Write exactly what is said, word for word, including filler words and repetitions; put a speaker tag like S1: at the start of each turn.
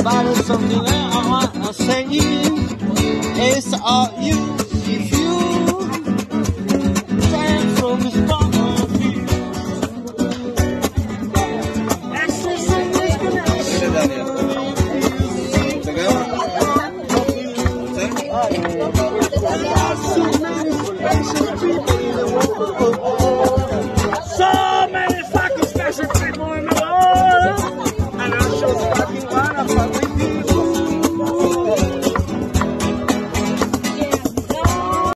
S1: But it's something that I want to say. It's all you. If you stand from this point of view.
S2: So many fucking special people in the world, and I'm just fucking one of fucking people.